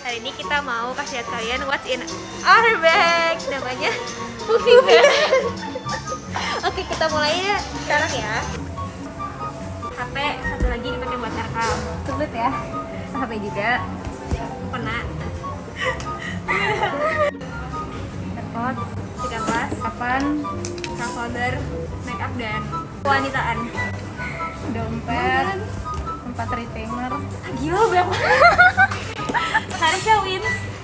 Hari ini kita mau kasih lihat kalian what's in our bag. Namanya moving bag. Oke, kita mulai sekarang ya. HP satu lagi dipakai buat rekam. Sebut ya. HP juga kena. Airpod, tiga tas, kapan, cuff holder, make up dan kewanitaan. Dompet, tempat retainer. Gila berapa? Harusnya wins.